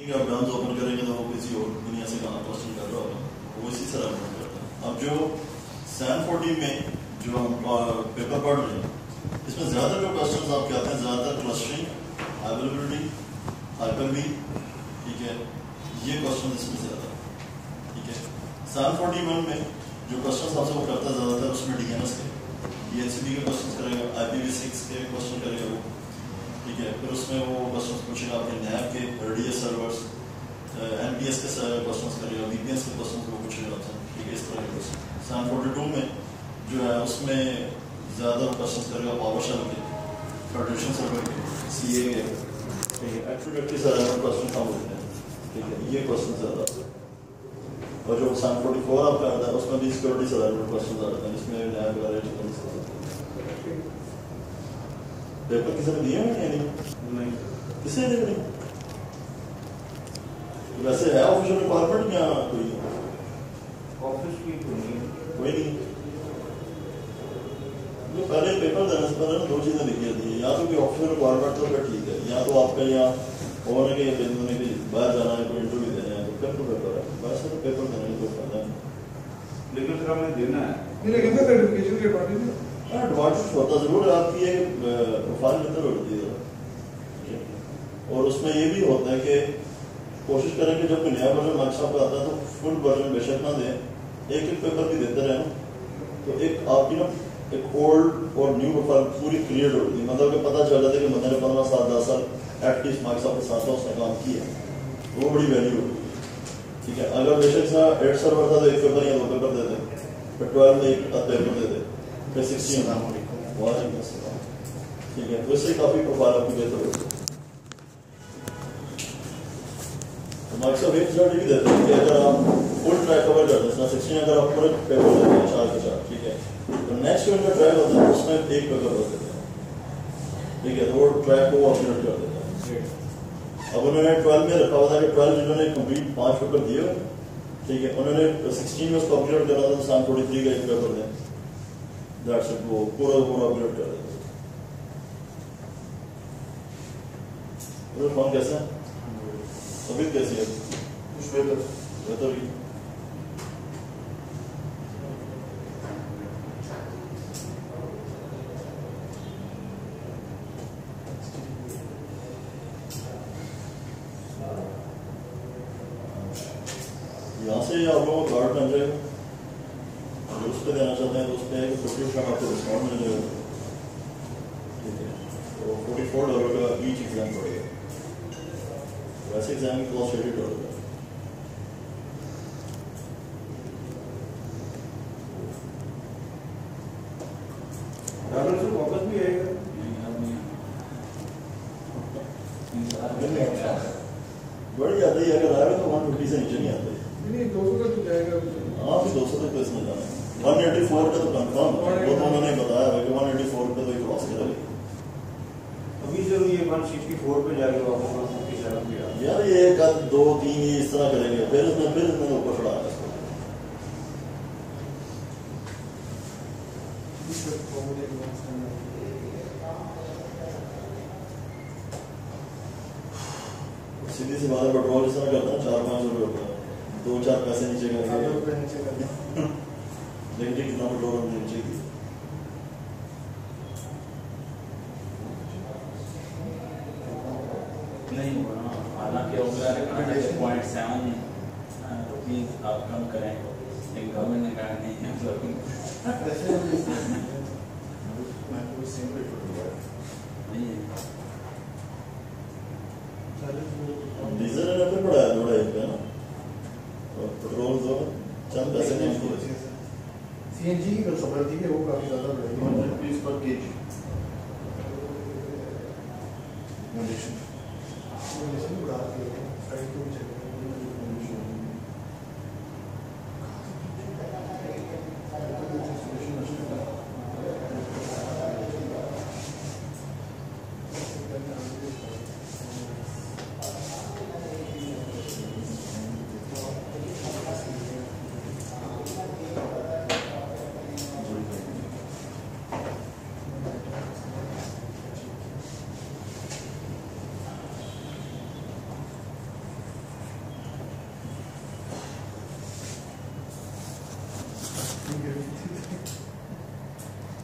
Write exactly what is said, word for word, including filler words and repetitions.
आप guns open करेंगे तो वो किसी और दुनिया से कहाँ क्वेश्चन कर रहा होगा, वो इसी से रिलेट करता है। अब जो सैन फोर्टी में जो हम पेपर पढ़ रहे हैं, इसमें ज़्यादा जो क्वेश्चन आपके आते हैं ज़्यादातर क्लस्टरिंग, अवेलेबिलिटी, हाइपर-वी, ठीक है, ये क्वेश्चन इसमें ज़्यादा, ठीक है। सैन फोर्टी वन में जो क्वेश्चन आपसे वो करता है ज़्यादातर उसमें डी एन एस के, डी एच सी बी के क्वेश्चन करेगा, आई पी वी सिक्स के क्वेश्चन करेगा वो, ठीक है। फिर उसमें वो क्वेश्चन पूछेगा आपके नैब के, D S servers, N P S के क्वेश्चन करेगा, वी पी एस के क्वेश्चन वो पूछेगा आपसे, ठीक है। इस तरह के क्वेश्चन सैन फोर्टी टू में जो है उसमें ज़्यादा क्वेश्चन करेगा पावर शेल के, फेडरेशन सर्वर के, सी ए के, ठीक है। एक्चुअली के सारे क्वेश्चन कम होते हैं, ठीक है, ये क्वेश्चन ज़्यादा। और जो सैन फोर्टी फोर आपका आता है उसमें भी सिक्योरिटी से रिलेटेड क्वेश्चन आते हैं, इसमें नैब वगैरह पेपर किसी ने दिए हैं या नहीं? किसी ने नहीं? वैसे है ऑफिशियल रिक्वायरमेंट या कोई ऑफिस की कोई कोई नहीं? जो पहले पेपर देने से पहले दो चीज़ें लिखी जाती है, या तो कोई ऑफिशियल रिक्वायरमेंट तो फिर ठीक है, या तो आपका यहाँ होने के होने के बाहर जाना है, कोई इंटरव्यू देना है, तो फिर तो पेपर है। वैसे तो पेपर देने में कोई फायदा नहीं, लेकिन फिर हमें देना है। लेकिन सर सर्टिफिकेशन के एडवांटेज है, एडवांटेज होता जरूर है आपकी, एक प्रोफाइल बेहतर होती है। और उसमें ये भी होता है कि कोशिश करें कि जब कोई नया वर्जन माइक्रोसॉफ्ट का आता है तो फुल वर्जन बेशक ना दें, एक एक पेपर भी देते रहे ना, तो एक आपकी ना एक ओल्ड और न्यू प्रोफाइल पूरी क्रिएट होती है। मतलब कि पता चल जाता है कि बंदे ने पंद्रह साल दस साल एटलीस्ट माइक्रोसॉफ्ट के साथ उसने काम किया, वो बड़ी वैल्यू होती है, ठीक है। अगर बेशक सा एट सर्वर था तो एक पेपर या दो पेपर दे दे, फिर ट्वेल्व में एक पेपर दे दे, फिर सिक्सटीन, ठीक है, तो इससे काफ़ी प्रोफाइल आपकी बेहतर होती है। माइक्रोसॉफ्ट एक रिजल्ट भी देते हैं कि अगर आप फुल ट्रैक कवर करते हैं, सिक्सटीन अगर आप पूरे पेपर देते हैं चार के चार, ठीक है, तो नेक्स्ट ईयर का ट्रैक होता है उसमें एक पेपर होते हैं, ठीक है, तो वो ट्रैक को अपडेट कर देते हैं। अब उन्होंने ट्वेल्व में रखा हुआ था कि ट्वेल्व जिन्होंने कंप्लीट पाँच पेपर दिए हुए, ठीक है, उन्होंने सिक्सटीन में उसको अपडेट करना था तो सैन फोर्टी थ्री का एक पेपर दें, दैट्स इट, वो पूरा पूरा अपडेट कर देते हैं। कौन कैसे है अभी कैसी है? बेहतर बेहतर ही यहाँ से आप लोगों को कार्ड बन जाएगा, अगर उस पर देना चाहते हैं तो उस पर है फिफ्टी परसेंट आपको डिस्काउंट मिल जाएगा, ठीक है। तो फोर्टी फोर डॉलर का ईच एग्जाम पड़ेगा, वैसे एग्जाम की कॉस्ट एटी डॉलर है। डॉलर से वापस भी आएगा, बढ़ जाता है, अगर आएगा तो वन फिफ्टी से नीचे नहीं आता है, नहीं दो सौ तक तो जाएगा। हाँ फिर दो सौ तक तो इसमें जाना है। वन एटी फोर का तो कंफर्म है, वो तो उन्होंने बताया है कि वन एटी फोर पे तो क्रॉस करेगा। अभी जरूर ये वन सिक्सटी फोर पे जाके वापस वन फिफ्टी सेवन पे आ यार ये एक दो तीन ये इस तरह करेंगे, फिर इसमें फिर इसमें ऊपर चढ़ा है इसको। सीधी सी बात है, पेट्रोल जिस तरह करता है चार पाँच रुपये होता है, दो चार पैसे नीचे करेंगे, देखिए कितना पेट्रोल हमने नीचे की। नहीं होगा ना, हालांकि अगर पॉइंट सेवन रुपीज आप कम करें, लेकिन गवर्नमेंट ने कहा नहीं है, नहीं है। डीजल ने फिर बढ़ाया थोड़ा एक पे ना, और पेट्रोल तो चंद पैसे नहीं हुए। सीएनजी की कंसम्पशन थी वो काफी ज्यादा बढ़ेगी, हंड्रेड रुपीज पर केजी बढ़ा दिया साइड को भी चलेगा। ठीक है